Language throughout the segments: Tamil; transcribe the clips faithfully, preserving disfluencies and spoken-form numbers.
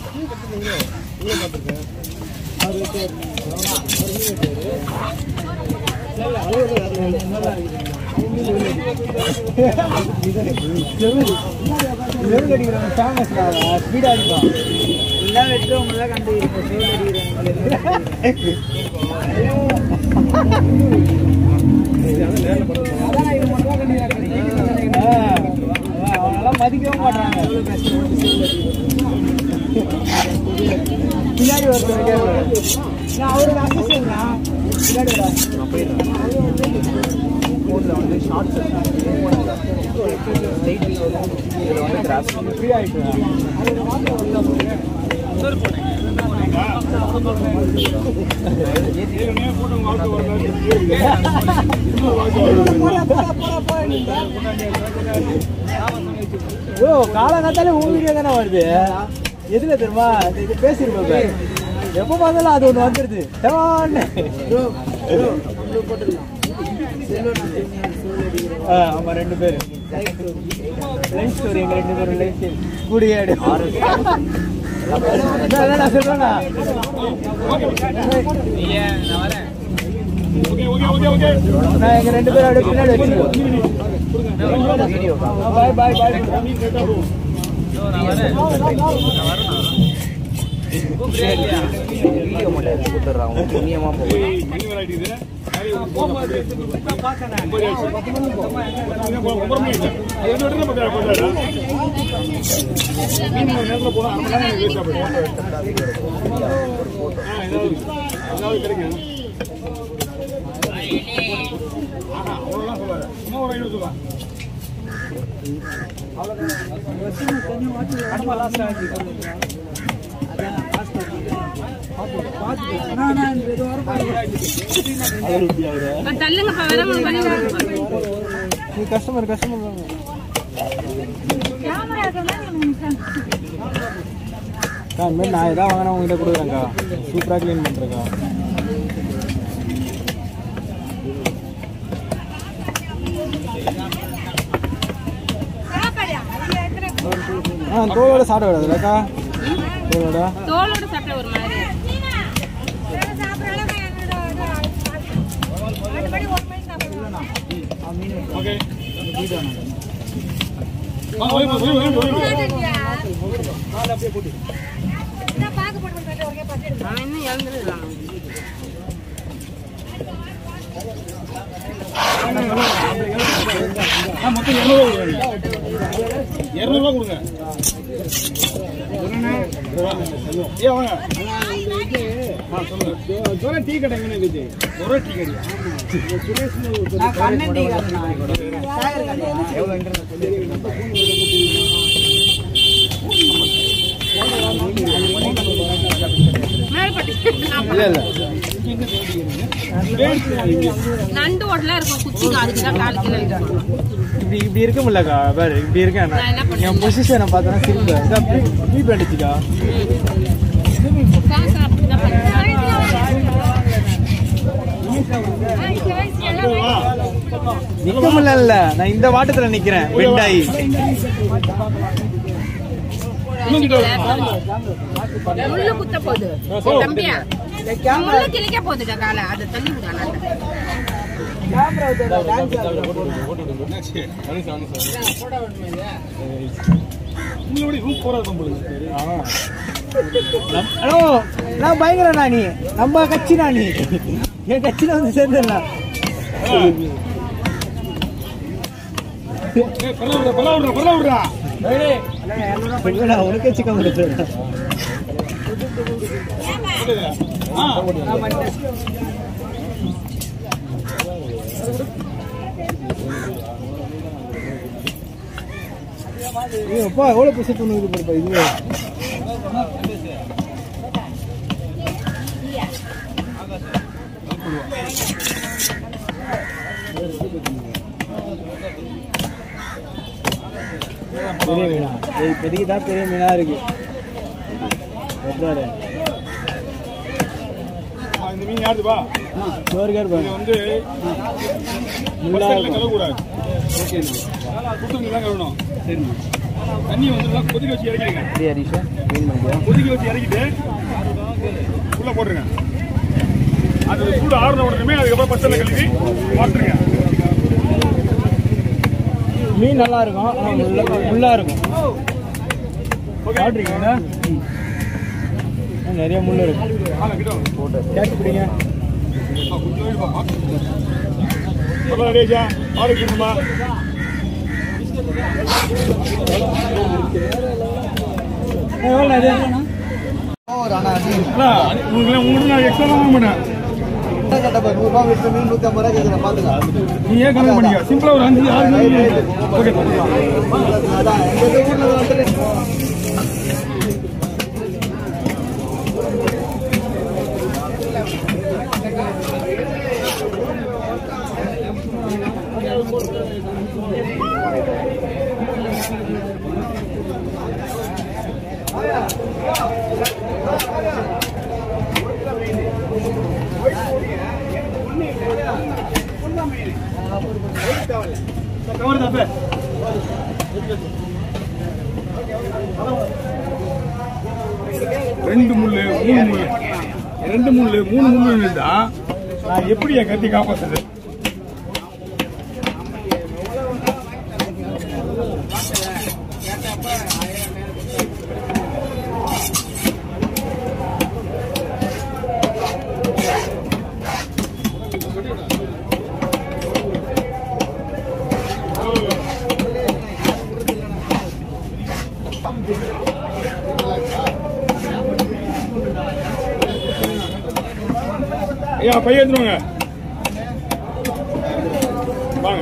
ஸ்பீடா இருக்கும் எல்லாம் வெட்டுறவங்க கண்டு அவங்களாம் மதிக்கவும் மாட்டாங்க. பின்னாடி ஒருத்தர் அவரோட அசிஸ்டன்ட்னா பின்னாடி வந்து ஷார்ட்ஸ் ஃப்ரீ ஆயிட்டு ஓ காலங்காத்தாலே உங்க வீடியோ தானே வருது. எதுல தெரியுமா இது பேசிருக்கோம். எப்ப பார்த்தாலும் அது ஒண்ணு வந்துருது. ஆமா ரெண்டு பேரு லைஃப் ஸ்டோரி எங்க ரெண்டு பேரும் லைஃப் கூடியாடு நான் சொல்றேன்னா நான் எங்க ரெண்டு பேரும் அப்படியே பின்னாடி வச்சுருவோம். பாய் பாய் பாய் வீடியோ மட்டும் கொடுத்துட்றான் புண்ணியமா போகும். கஸ்டமர் கஸ்டமர் நான் ஏதாவது வாங்கினா உங்ககிட்ட கொடுக்குறேங்க்கா. சூப்பராக கிளீன் பண்ணுறேங்க்கா. ஆ தோலோட சாப்பிட விடாதுலக்கா. தோலோட தோலோட சாப்பிட ஒரு மாதிரி ஓகே வாங்க போய் போய் போய் கால் அப்படியே போடு. நான் பாக்க போடுறேன் ஒரே பாத்து நான் இன்னும் எழுந்திரலாம். ஆ மொத்தம் இருநூறு ரூபாய் கொடுங்க. ஏ வாங்க ஆ சொல்லுங்க. ஜோரா டீ கடை எங்க இருக்குது? ஜோரா டீ கடை சுரேஷ் நான் கண்ணன் டீ கடை சாகர் கடை எவ்வளவு இன்டர்நெட் இல்ல இல்ல நண்டு ஓட்டல இருக்கும் குச்சி அதுக்கு தான் கால் கிலோ இப்படி இப்படி இருக்க முடியலக்கா. பாரு இப்படி இருக்கேன் என் பொசிஷனை பார்த்தோன்னா சிரிப்பு பீ பண்ணிச்சுக்கா. நிக்க முடியல. நான் இந்த வாட்டத்துல நிக்கிறேன் வெண்டாயி. முள்ளு குத்த போகுது தம்பியா. முள்ளு கிழிக்க போகுதுடா கால. அதை தள்ளி விடாத. நான் பயங்கர நானி நம்ம கட்சி நானி என் கட்சியில வந்து சேர்ந்துடலாம். உனக்கு சிக்கன் அப்பா எவ்வளவு பைசா தொண்ணூறு போடுப்பா இதுவே. பெரிய மீனா பெரியதான் பெரிய மீனா இருக்கு. இந்த மீன் யாருப்பா? சோறுகார் வந்து கழுவக்கூடாது. ஓகே குடுத்துருங்க தான் கழுவணும். சரிண்ணா தண்ணி வந்து கொதிக்க வச்சு இறக்கிடுங்க. அப்படியே ஹரிஷா க்ளீன் பண்ணிக்கலாம். கொதிக்க வச்சு இறக்கிட்டு உள்ள போட்டுருங்க. அது சூடு ஆறுன உடனே அதுக்கப்புறம் பச்சை கழுவி வாட்டுருங்க. மீன் நல்லா இருக்கும், முள்ளா இருக்கும். வாட்டுறீங்களா? நிறைய முள் இருக்கும். போட்டு கேட்ச் பிடிங்க. ஆரோக்கியமா எவ்வளோ இது? உங்களுக்கு நான் எக்ஸ்ட்ரா வாங்க மாட்டேன். நீ ஏன் கணக்கு பண்ணிக்க. சிம்பிளா ஒரு அஞ்சு ஆறு ஓகே. ரெண்டு முள்ளு மூணு முள்ளு ரெண்டு முள்ளு மூணு முள்ளு இருந்தா நான் எப்படி என் கத்தி காப்பாத்துறது? ஐயா பையன் எடுத்துருவாங்க. வாங்க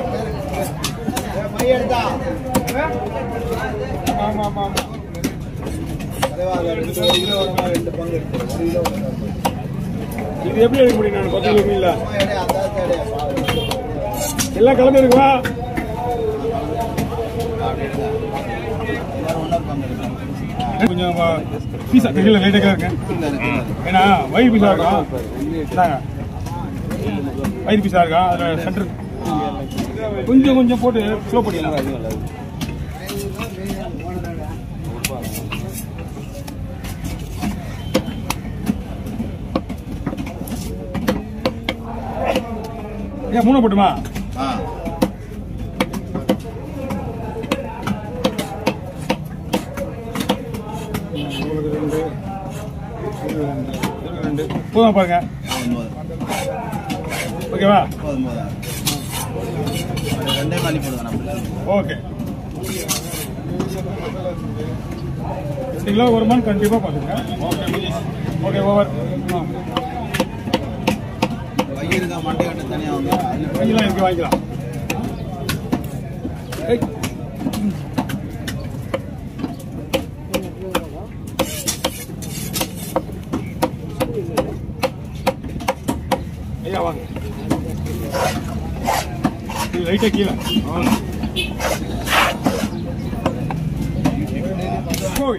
இது எப்படி எடுக்க முடியும்? நான் பத்து கிலோ மீன்ல எல்லாம் கலந்து இருக்குவா. கொஞ்சம் பீஸா கையில் லைட்டாக இருக்கேன். ஏன்னா வயிறு பீஸா இருக்கும். வயிறு பீஸா இருக்கா அதில் சென்டர் கொஞ்சம் கொஞ்சம் போட்டு ஸ்லோ பண்ணிடலாம். ஏன் மூணு போட்டுமா? ரெண்டு போதும் பாருங்க. ஓகேவா? ஓகே. ரெண்டு கிலோ வருமானு கண்டிப்பா பாத்துங்க. Okay okay over. வாங்கிக்கலாம் இங்கே வாங்கிக்கலாம். ஐயா வாங்க. லைட்டா கீழே போய்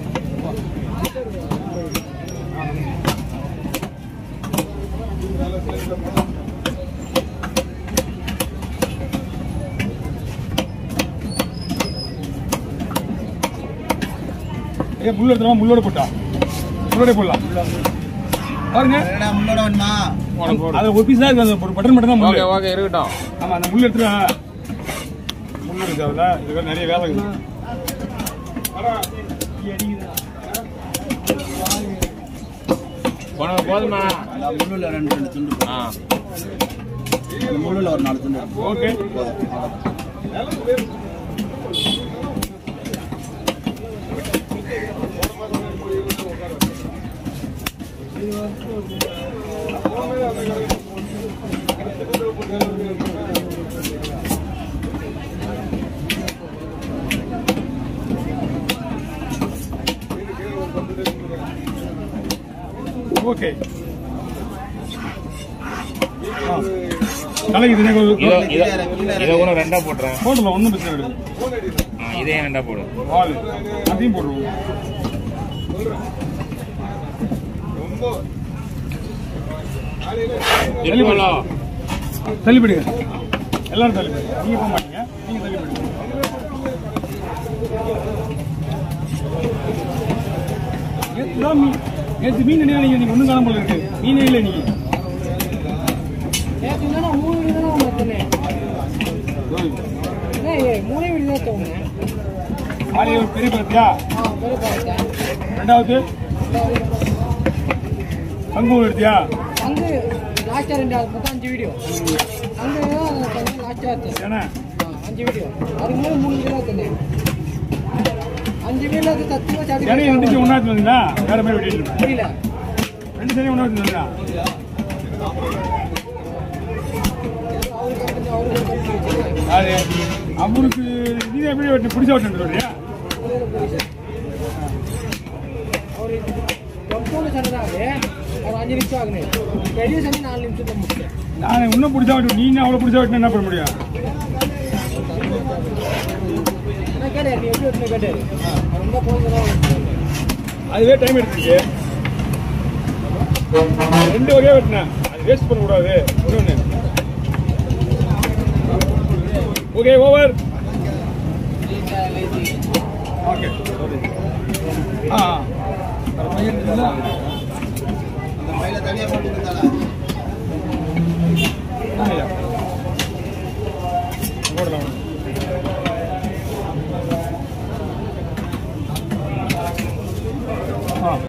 ஏன் முள்ளு எடுத்துமா? முள்ளோட போட்டா முள்ளோட போடலாம் பாருங்க. முள்ளோட வேணுமா? அது ஒரு பீஸ் தான் இருக்கு. ஒரு பட்டன் மட்டும் தான் முள்ளு. ஓகே இருக்கட்டும். ஆமா அந்த முள்ளு எடுத்துட்டா முள்ளு இருக்காதுல. இதுக்கு நிறைய வேலை இருக்கு. போதுமா? முள்ளுல ரெண்டு ரெண்டு துண்டு. ஆ முள்ளுல ஒரு நாலு துண்டு. Okay okay. தலைக்கு இதை கூட ரெண்டா போட்டுறேன். போடலாம் ஒன்றும் பிரச்சனை இல்லை. இதே ரெண்டா போடும். வால் அதையும் போடுவோம். தள்ளிப்படுங்க எல்லாரும் தள்ளிப்படுங்க. நீங்க போக மாட்டீங்க. நீங்க தள்ளிப்படுங்க. நேற்று தான் மீன் நேற்று மீன் என்ன நீங்கள் நீங்கள் ஒன்றும் காணாமல் இருக்கு மீனே இல்லை நீங்கள் மூணு வீடு தான் மொத்தமே மூணே வீடு தான் தோணுங்க காலையில் ஒரு பெரிய பழத்தியா பெரிய பழத்தா ரெண்டாவது பங்கு எடுத்தியா அங்கே லாஸ்ட்டாக ரெண்டாவது மொத்தம் அஞ்சு வீடியோ அங்கே லாஸ்ட்டாக இருக்கு ஏன்னா அஞ்சு வீடியோ அதுக்கு மேலே மூணு வீடியோ தந்தேன் அஞ்சு வீடியோ சத்தியமாக சாப்பிட்டு சரி ரெண்டு ஒன்றாச்சு வந்தீங்களா வேற மாதிரி வெட்டிட்டு புரியல ரெண்டு சரி ஒன்றாச்சு வந்தீங்களா அது அவருக்கு நீ எப்படி வெட்டு பிடிச்ச வெட்டு சொல்றியா அவர் ரொம்ப சொன்னதாவே ஒரு அஞ்சு நிமிஷம் ஆகுனேன் பெரிய சண்டை நாலு நிமிஷம் தான் முடிச்சேன் நான் இன்னும் பிடிச்சா வெட்டு நீ அவ்வளோ பிடிச்சா வெட்டினா என்ன பண்ண முடியும் நான் கேட்டார் நீ எப்படி வெட்டின கேட்டார் ரொம்ப போகிறோம் அதுவே டைம் எடுத்துச்சு ரெண்டு வகையாக வெட்டினேன் அது வேஸ்ட் பண்ணக்கூடாது இன்னொன்று ஓகே ஓவர் ஓகே ஆ பையன் அந்த பையில தனியாக போட்டு